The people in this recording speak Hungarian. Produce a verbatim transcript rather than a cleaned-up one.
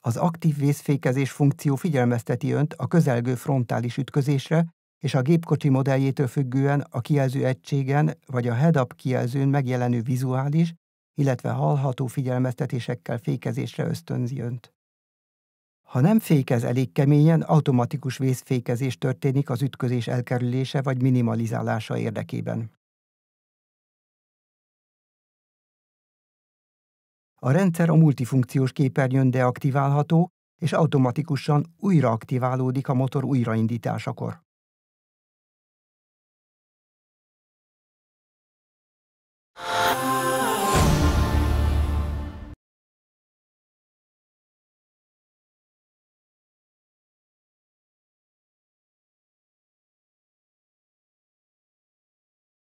Az aktív vészfékezés funkció figyelmezteti önt a közelgő frontális ütközésre, és a gépkocsi modelljétől függően a kijelző egységen vagy a head-up kijelzőn megjelenő vizuális, illetve hallható figyelmeztetésekkel fékezésre ösztönzi önt. Ha nem fékez elég keményen, automatikus vészfékezés történik az ütközés elkerülése vagy minimalizálása érdekében. A rendszer a multifunkciós képernyőn deaktiválható, és automatikusan újra aktiválódik a motor újraindításakor.